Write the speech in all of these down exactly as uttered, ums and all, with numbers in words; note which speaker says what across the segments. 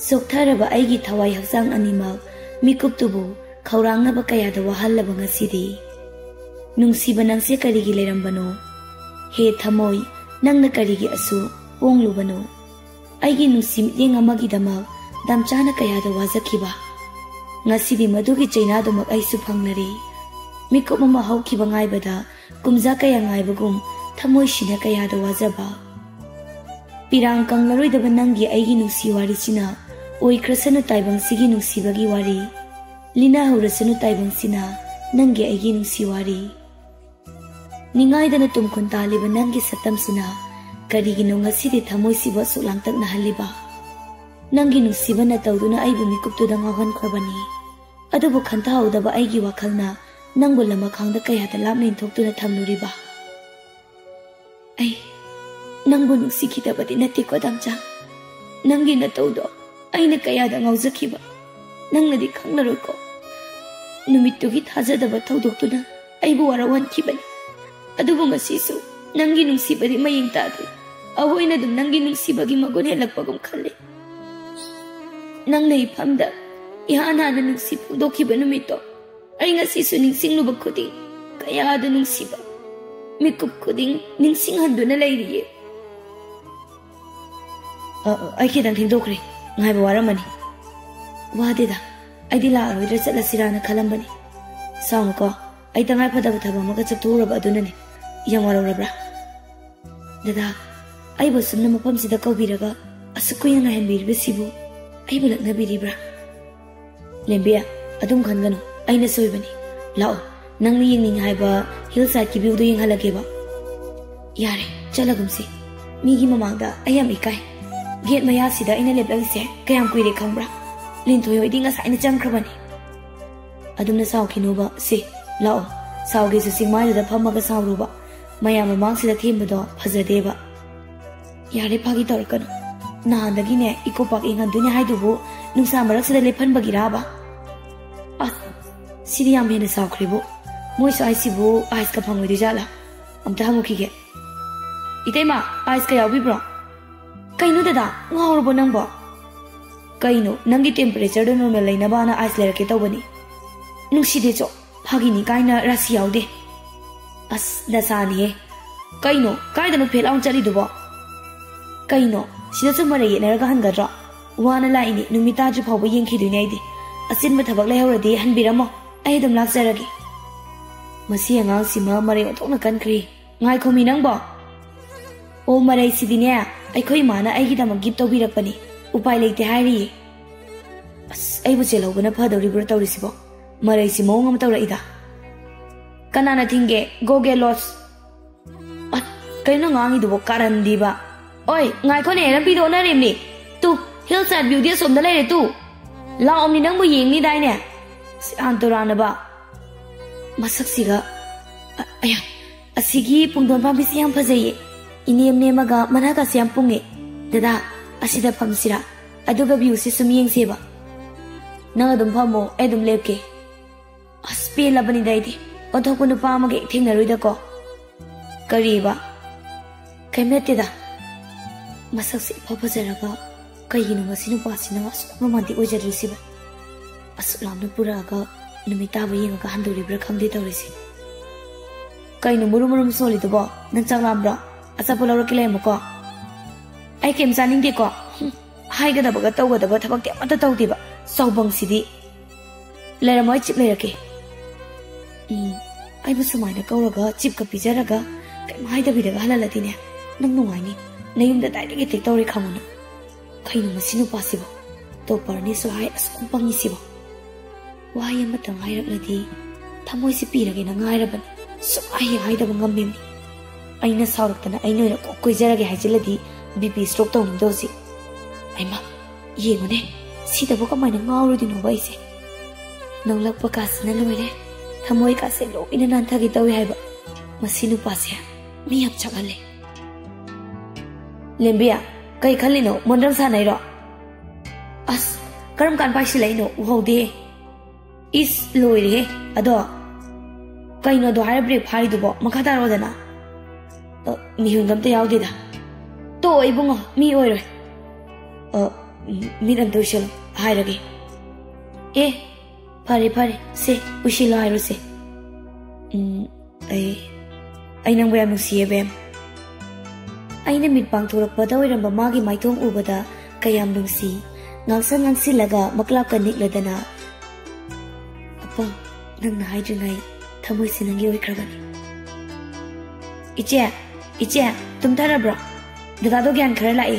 Speaker 1: Soktaraba aigi thawai hafsang animak mikup tubu khaurangnaba kayada wahallaba ngasidi. Nungshiba nangse karigi lerambano. He thamoi nangna karigi asu onglubano. Aigi nungsim yeng amagidamak damchana kayada wazakiba. Ngasidi madugi chainadumak aisu phangnari. Mikup mama haukiba ngaibada kumza kaya ngaibagum thamoi shina kayada wazaba. Pirang kanglaroidaba nangi aigi nungsi wari sina oikrasanu taibang sigi nungsibagi wari. Lina haurasanu taibang sina nangi aigi nungsi wari. Ningaidana tumkun taliba nangi satam sina karigino ngasidi thamoi siba sulangtak nahaliba. Nangi nungsiba na tawduna aibu mikuptuda ngawhan kharbani. Adubu khanta haudaba aigi wakhalna nangbu lama khangda kayada lamna inthoktuda thamnuriba. Ai nangbu nungsikidabadi natiko damcha. Nangi na tawdo aina kayada ngawzakiba. Nangnadi khanglaroiko. Numittugi thajadaba thawdoktuna aibu warawankibani. Adubu ngasisu nangi nungsibadi mayeng tadu. Awoina dum nangi nungsibagi magun helakpagum khalle. Nangna ifamda ihana na nungsi pungdokiba numito. Ay ngasisu ningsingluba kuding kayada nungsiba. Mikup kuding ningsinghando na layriye. Ay kitang tindokre. Ngay bawaramani. Wadida. Ay di laaroidra satlasirana kalambani. Saunga ko. Ay tangay padabutaba magkatsaturaba adunani. Iyang warawrabra. Dada. Ay basum na mapamsida kaubiraga. Asukoy na ngahenbirba sibu. Ay bulak na biribra. Lembiya. Adum kangano. Ay nasoybani. Lao. Nang niying haiba hillside ki view do yung halageba. Yare. Chalagumsi. Migi mamangda ayam ikay. Gate maya sida inaleblang se kayam kuire kambra. Lintoyo idi nga sa ina jangkrabani. Adum na sao kinuba si lao. Sao gesu singmay da pamaga sao ruba. Maya mamang sida thimba phazadeba. Yare phagi torkano. Nahandagi ne ikopak ingan dunya haidubu nungsa marak sida lephan bagiraba. As sidi yam hena sao kribu. Moi so ai sibu ais ka phangoi di jala. Amta hamukige. Itema ais ka yawi bro. Kaino dada ngawrbo nangbo. Kaino nangi temperature do normal laina bana ice layer ke tawbani. Nungside cho phagini kaina rasi yaude. As dasani he. Kaino kaida no phel aun chali dubo. Kaino sida chu mare yena ga hangadra. Wana laini numita ju phawba yengkhi duine aidi. Asin ma thabak lehoradi hanbiramo. Ai dum lakjaragi. Masi angang sima mare othokna kankri. Ngai khomi nangbo. O mare sidine aikhoi mana aigidama gift tawbirakpani. Upai leite hairi. As aibu chelhobana phadoribra tawrisibo. Marai si mawng am tawraida. Kanana thinge go get lost. At kaino ngangi dubo karandiba. Oi ngai khone rampi do na remni. Tu hillside view dia somda leire tu. La omni nangbu yengni daine. Si antorana ba. Masaksiga aya asigi pungdon pambi siyam phajaye. Inem nemaga managa siyam punge. Dada asida phamsira aduga view si sum yengseba. Nang adum phamo edum lepke. Aspe labani daidi. Othokku nupa amage thengnaroida ko. Kariba. Kaimete da. Masaksi phapajaraga kayino masinu pasina asukma mandi ojadrisiba. Asuklamna puraga numitaba yengaga handoribra khangde tawrisi. Kaino murum solidubo nang changlamra asapulawra kilaimako. Ai kem saning de ko hai ga da baga taw ga da ba thabak te amata taw diba saubang sidi lera mai chip lera ke um ai bu sumai na kawraga chip ka pijaraga kai mai da bidaga halalati ne nang nungai ni nayum da dai de tek tawri khamuna kaino masinu pasibo to parni so hai askum pangi sibo wai amata ngai rakladi thamoi si pirage na ngai raban so ai hai da bangam mim aina sauruktana aina ra ko koijarage hajiladi B P stroke tong dozi. Aima, yengo ne. Sida boka mai na ngawru di no baise. Nang lakpa kas na loire. Thamoi ka se lo ina nan thagi tawi haiba. Masinu pasya. Mi hap chagale. Lembia, kai khalino mondram sa nai ro. As, karam kan pai silai no uhode. Is loire ado. Kai no do hare break phai dubo makata ro dana. Mi hungam te yaudi da. To ibungo mi oiro. Uh मीरम तो चलो हाय रगे ए फरे फरे से उशिलो हायरो से आई आई नंग बयाम नुसिये बेम आईने मिट पांग थोरकपदा ओइरंबा मागी माइथोंग उबदा कयाम नुंसी ngalsa ngangsi laga maklap ka nikladana apa nangna haidringai thamoi sinangi oikrabani iche iche tum tarabra dada do gyan khara lai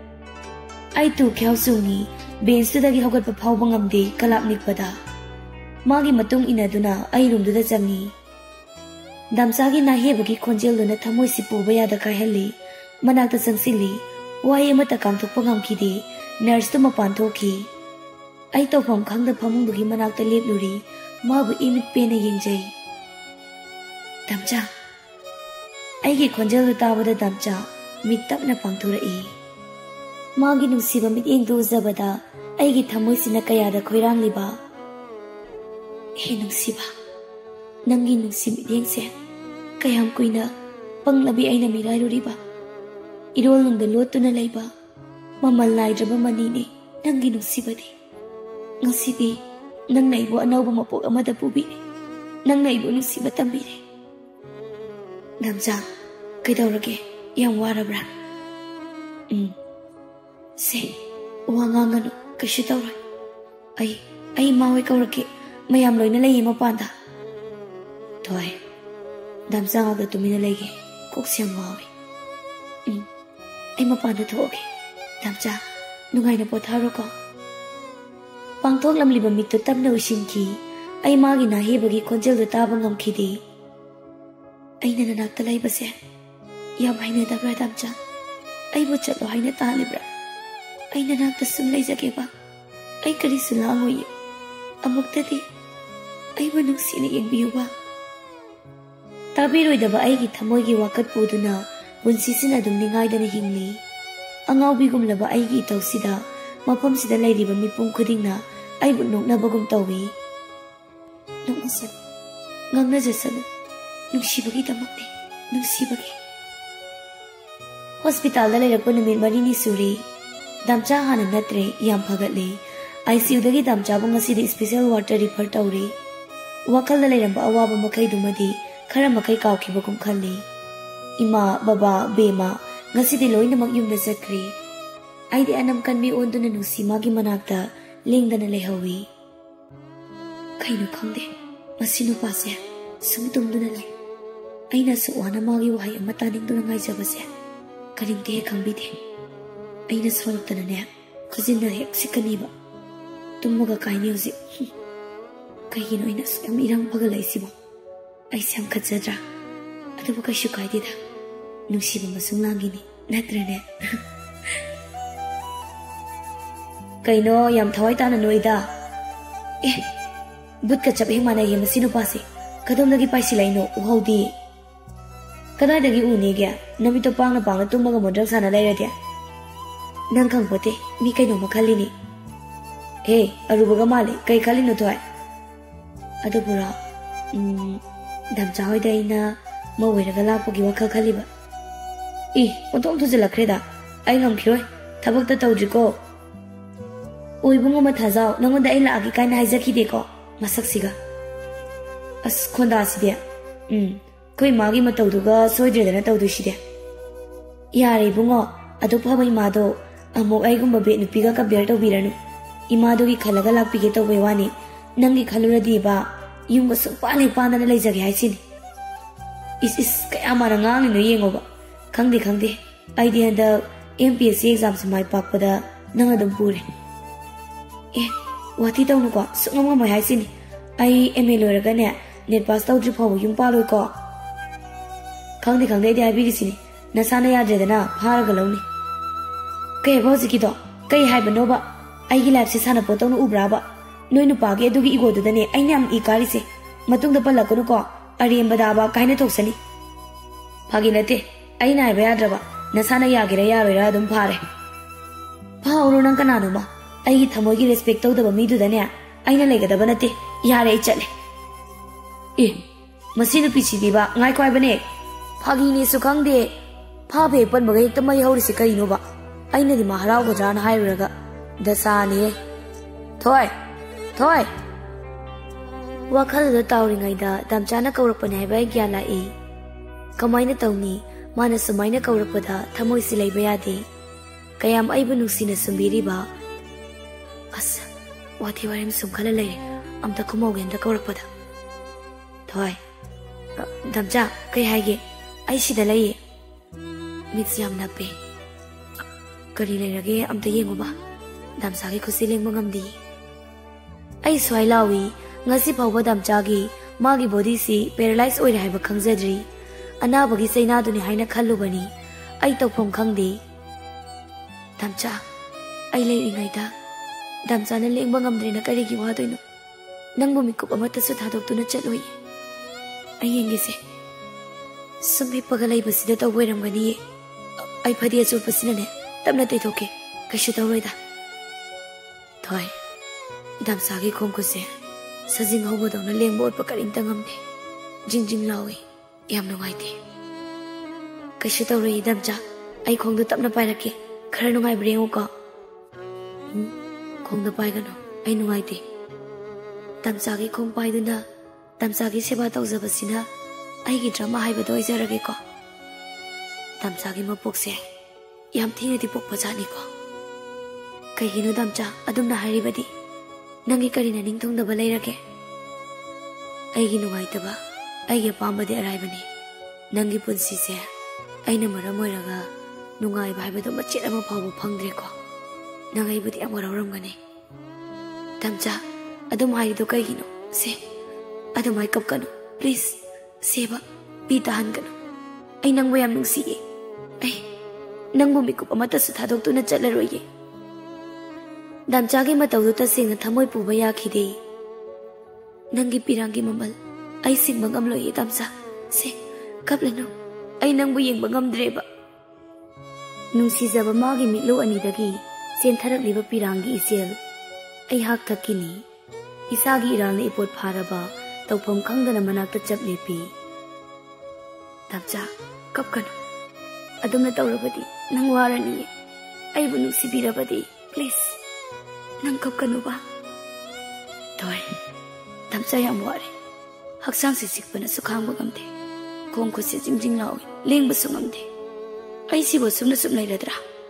Speaker 1: ai tu khyau sungi bench tu dagi hogat pa phau bangam de kalap nikpada magi matung inaduna ai room du da changi damsa gi na hebagi khonjel duna thamoi si pu baya da kai hali manak ta sangsili wai amata kam thok pangam ki de nurse to mapan thoki ai to phom khang da phamung dugi manak ta lep luri ma bu imit pe na yingjai damcha ai gi khonjel ta bada damcha mit tap na pang thura i ma gi nungsiba mit eng do zabada ai gi thamoi sina kaya da khoirang liba he nungsiba nangi nungsim yeng se kayam kuina panglabi aina mirai ruriba irol nung da lot tu na laiba mamal naidraba manini nangi nungsibadi ngasibi nang naibo anawba mapok amada pubini nang naibo nungsiba tambire damja kaidawrage yam warabra um se wangangano kashu tawra ai ai mawe kawrake mayam loina lay mapanda toy damja ga tumina lege koksiam wawe um ai mapanda thoke damcha nungai na potharo ko pangthok lam liba mit to tamna usin ki ai magi na he bagi khonjel da tabang ngam khidi ai na na ta lai base ya bhai na da bra damcha ai bo chalo hai na ta libra ai na na ta sum lai jage ba ai kari sula ngoi amuk ta di ai bo nungsi ni yeng biu ba tabi roi da ba ai gi thamoi gi wakat puduna bunsi sina dum ningai da ni hingli angau bigum laba ai gi tausida mapam sida lairiba mipum khudingna ai bu nokna bagum tawi nokna se ngangna jasanu nungsibagi tamakne nungsibagi hospital da lairakpa numit marini suri damcha hana natre yam phagatle I C U dagi damcha bu ngasi di special water refer tawri wakal da lairamba awaba makai dumadi khara makai kawkhibagum khalli ima baba bema ngasi di loina mag yum da sakri ai di anam kan mi on duna nusi magi manakta lengdana lehawi kainu khangde masinu pase sum tum duna le aina su wana magi wahai amata ning duna ngai jabase karim te khangbi de aina swaluk tana ne khujin na hek sikani ba tummaga kaini usi kai gino ina sam irang pagalai sibo ai sam khajadra adu ka shukai de da nungsiba masung langini natrane kaino yam thawai ta na noida eh but ka chap heng mana he masinu pase kadom lagi paisi laino uhaudi kadai dagi uni gya nami to pang na pang na tumma ga modrak sana lai radia nang khang pote mi kaino makhali ni he aruba ga male kai khali no thoi adu pura um dam chawai dai na mo wera ga la pogi wakha khali ba 이 온통 투질라크레다 아이 넘키로이 타박다 떠우지고 오이붕어마 타자오 너무다 일라 아기 까이나 하이자키데고 마삭시가 아스 콘다시데 음 거의 마기 마떠우두가 소이드레다나 떠우두시데 야레 붕어 아도파바 이마도 아목 아이군바 베 누피가 까비얼 떠우비라누 이마도기 칼라가 락피게 떠우베와니 낭기 칼루라디바 융가 쑥빠네 빠나나 레이자게 하이시니 이스 이스 까야마라 ngang ni no yengoba khangdi khangdi idea da M P S C exam mai pakpada nang adum pure eh wati tawnu ko sungam mai haisini ai M A loiraga ne net pass tawdri phaw yung pa loi ko khangdi khangdi idea bi gisini nasana yadre dana pharaga lawni kai bozi ki do kai hai bano ba ai gi life se sana po tawnu ubra ba noi nu pa ge du gi igo du dane ai nyam i kari se matung da palakunu ko ariem bada ba kaina thoksani phagi nate ai nai ba yadraba nasana yagira yaroira dum phare phawro nang kananu ma ai gi thamoi gi respect taw da ba mi du da ne ai na lega da ba nate yare ai chale e masinu pichi di ba ngai kwai bane phagi ni su khang de pha be pan ba ge tamai hori se kai no ba ai na di ma harau ga jan hai raga Dasani. Toy, toy. Wakal the towering ida, Damchana Kaurapan have a gyala e. Kamina Tony, Mana Samina Kaurapada, Tamoisile Bayadi. Kayam Ibanusina Sumbiriba. As, what you are in some color lady, I'm the Kumogan the Kaurapada. Toy. Damja, Kayhage, I see the lay. Miss Yam Nape. Karilage, I'm the Yemuba. Damsagi Kusiling Mangamdi. I saw I lawi, Nasi Pava Damjagi, Magi Bodisi, paralyzed oil have a Kangzedri, Anabagi say Naduni Haina Kalubani, I took from Kangdi. Damja, I lay in Ida. Damsana ling Mangamdrina Kariki Waduno. Nangumiko Amatasut had to Nachelui. I yingise. Some people labels that are wearing money. I put the Sulpasinane, Damnate okay, Kashita. Toy. Damsagi Konkose, Sazing Hobod on a lame board Pakarin Tangamde, Jinjing Lawi, Yamno White. Kashita Ray Damja, I call the Tapna Piraki, Karano my brain oka. Kong the Pagano, I know White. Damsagi Kompaiduna, Damsagi Sebata Zabasina, I get drama Hibato Zarageko. Damsagi Mopokse, Yam Tina di Pokpazanico. Kayino Damja, Adumna Haribadi. Nangi Karina Ningtong the Balerake. Aigino Waitaba, Aya Pamba de Aribani. Nangi Punsise, Aina Maramoraga, Nungai Bible Machirama Pabo Pangreco. Nangai Budi Amaramani. Damja, Adumai do Kayino, say, Adumai Kapkano, please, Seba, Pita Hangano. I Nangwayam Nungsi. Ay, Nangumiko Amatasatado to Nachalaroye. Damjagi Matauta sing a Tamoy Pubayaki day. Nangi Pirangi Mamal, I sing Bangamlo Damsa, say, Kaplano, I Nangwing Bangam Dreba. Nungshiba Magi Milo Anidagi, Sentara Liva Pirangi Isil. I hak Takini. Isagi Iran Ipot Paraba, Topom Kangana Manaka Chaplipi. Damja, Kapkano. Adumna Taurabadi, Nangwarani. I will Sibirabadi, please. Nang Kapkanuba. Toy. Damsayam worry. Haksang sisik pa na sukang bagamde. Kung ko si Jimjing Lawi, ling basungamde. Ay si Bosum na sumnay ladra.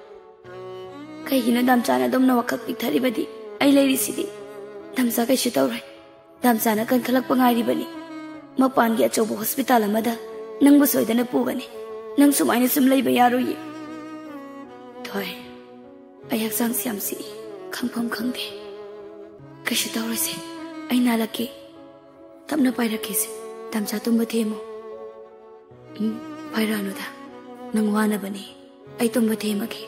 Speaker 1: Kay hinadamsa na dom na wakak pigtaribadi, ay lady sidi. Damsa kay sitawray. Damsa na kan kalak pangaribani. Mapangi at sobo hospital amada, nang busoy da na pugani. Nang sumay na sumlay bayaroy. Toy. Ay haksang siyam si. Kangpam kangde. Kasi tawra si ay nalaki. Tap na pairakis. Damsa tumbate mo. Hmm, pairano da. Nang wana ba ni? Ay tumbate magi.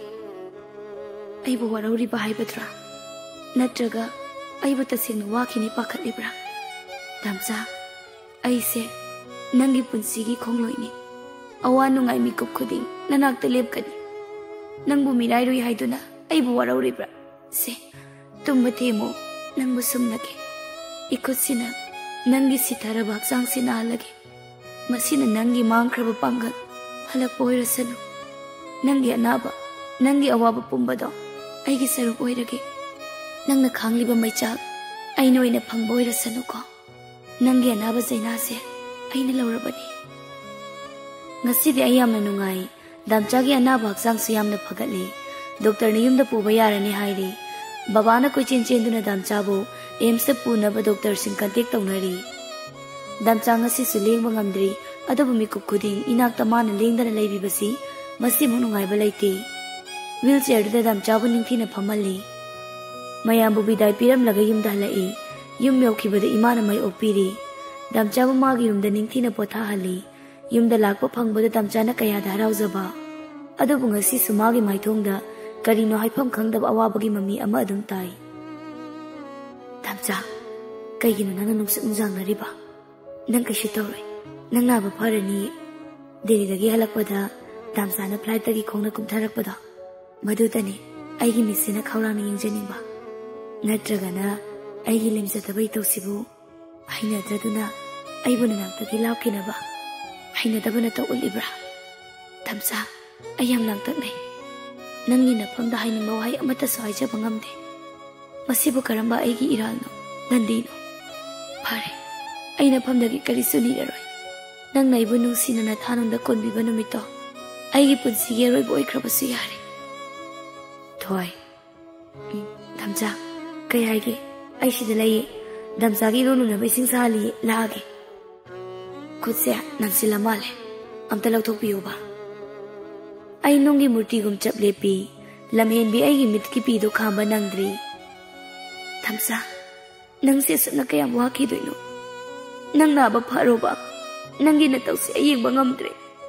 Speaker 1: Ay buwaraw ri bahay batra. Natraga ay batasing waki ni pakat libra. Damsa ay se nangi punsigi kongloy ni. Awano ngay mikop kuding na nagtalib ka ni. Nang bumiray ro'y hay na ay buwaraw libra. Se, tumbate mo, nang busum lagi. Ikot sina, nangi sitara baksang sinalagi. Masina nangi mangkraba panggat, halak po rasano. Nangi anaba, nangi awaba pumbado, ay gisarok oiragi. Nang nakhangli ba may chak, ay noy na pangboy rasano ko. Nangi anaba zainase, ay nalawra ba ni. Ngasidi ayam na nungay, damchagi anaba baksang siyam na pagali. Doktor ni yum da po bayaran ni Hairi. Babana ko chinchin na damchabo, aims na po na ba doktor sing kantik taunari. Damcha nga si suling mangamdri, at bumikup kuding inagtama na ling da na lay bibasi, masi mo nungay balayte. Wheelchair da damchabo ning tina pamali. Mayang bubiday piram lagay yung dahlai, yung miyaw kiba da ima na may opiri. Damchabo magi yung da ning tina potahali, yung dalak pa pangbo da damcha na kaya daraw zaba. Ado bunga si sumagi may tongda, karino haipam kangdab awabagi mami ama adung tay. Damja, kay gino na nanong sa unzang na riba. Nang kasyutaw rin, nang nabapara ni, dili dagi halak pa da, damsa na flight dagi kong nakumtarak pa da. Maduda ni, ay gimisi na kaurang niyong janing ba. Nadraga na, ay gilim sa tabay ito sibu. Ay nadrado na, ay bunanang tagilaw kinaba. Ay nadaba na tao ulibra. Damsa, ayam lang tagnay. Nang ninapang dahay ng maway amata sa ay siya pangamde. masibu karamba aigi iralno nandino phare aina phamdagi karisu niraroi nangna ibu nungsinana thanungda konbiba numito aigi punsi geroi boy khrabasu yare thoi damcha kai haige ai sida laye damcha gi ronu na baising sali laage khutse nansila male amta lauthok piyo ba ai nongi murti gum chap lepi lamhen bi ai gi mit ki pi do khamba nangdri damcha nang se sna kaya wa ki doino nang na ba pharo ba nangi na tausi ayeng ba ngamdre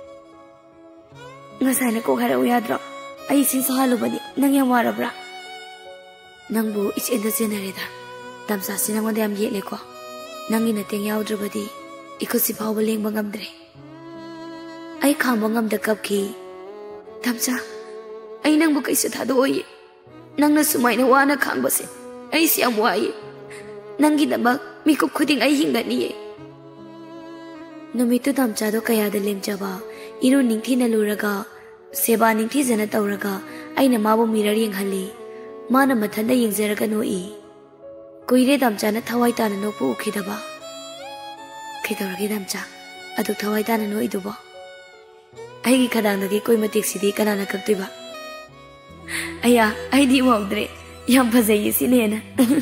Speaker 1: ngasai na ko hara uyadra ai sing sahalu bani nang yam warabra nangbu ich enda genereda damsa sinang wande am yele ko nangi na teng yaudra badi ikosi phawba leng ba ngamdre ai khamba ngamda kapki damsa ai nangbu kaisa thado oye nangna sumai na wana khangba se ai si am waye nangi da ba mikup khuding ai hingani ye numitu damcha do kaya da lemjaba iru ningthi na luraga seba ningthi jana tawraga aina mabu mirror yenghalli mana mathanda yengjaraga no i koire damcha na thawai ta na no pu khidaba khidoragi damcha adu thawai ta na no iduba ai gi khadang da gi koi matik sidi kana na kaptiba aya ai di mawdre yam phajai sine na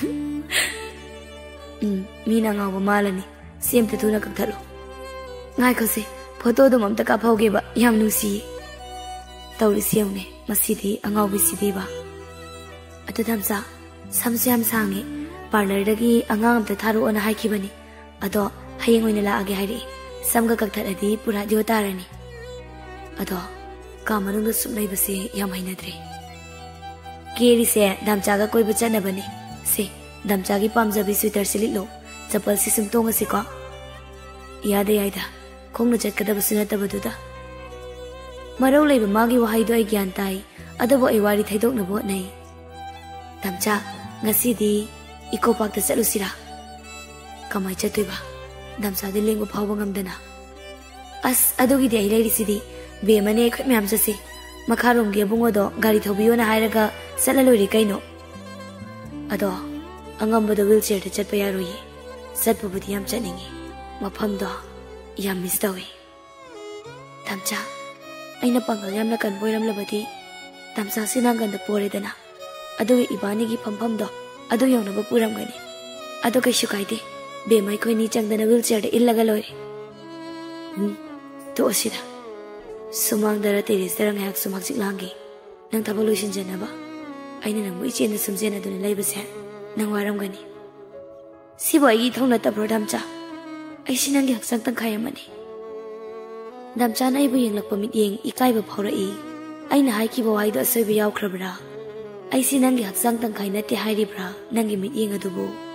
Speaker 1: um mina ngawa malani sem te thuna kapthalo ngai khose photo do mamta ka phauge ba yam nusi tawri siamne masidi angau bi sidi ba atadamsa samsyam sangi parlor dagi angang amta tharu ona haiki bani ado hayeng oina la age hairi samga kakthadi pura dio tarani ado kamarung sumnai base yam hainadre keri se damcha ga koi bachana bani se damcha gi pamjabi sweater sililo chapal si sumtonga se ko yada yaida khongna chatkada basuna tabaduda marau leiba magi wahai do ai gyan tai adabo ai wari thaidok na bo nei damcha ngasi di iko pak ta chalusira kamai chatuiba damcha di lengo phawba ngamdana as adogi de ai leiri sidi be mane khut myam jase makharom ge bungo do gari thobiyo na hairaga salalori kaino ado angamba do wheelchair ta chatpa yaroi satpu budi yam chaningi mafam do yam miss dawi damcha aina pangal yamna kan boiram labadi damcha sinangan da pore dana adu ibani gi phampham do adu yawna ba puram gani adu kai shukaide be mai koi ni changdana wheelchair da illaga loi hm to asida sumang dara teris darang hak sumak siklangi nang tabolution janaba aina nang moi chen sumjena dun laibase nang waram gani sibo ai thongna ta prodam cha ai sinang gi haksang tang khayamani damcha na ibu yeng lakpa mit yeng ikai ba phora i aina hai ki bo hai do asoi ba yaw khrabra ai sinang gi haksang tang khai na te hai ri bra nang gi mit yeng adubo